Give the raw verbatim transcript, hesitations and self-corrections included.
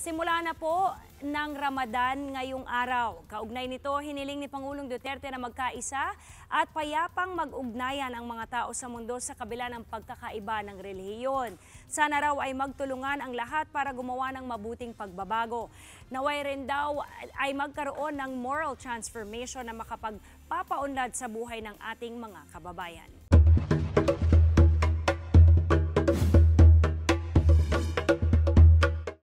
Simula na po ng Ramadan ngayong araw. Kaugnay nito, hiniling ni Pangulong Duterte na magkaisa at payapang mag-ugnayan ang mga tao sa mundo sa kabila ng pagkakaiba ng relihiyon. Sana raw ay magtulungan ang lahat para gumawa ng mabuting pagbabago. Naway rin daw ay magkaroon ng moral transformation na makapagpapaunlad sa buhay ng ating mga kababayan.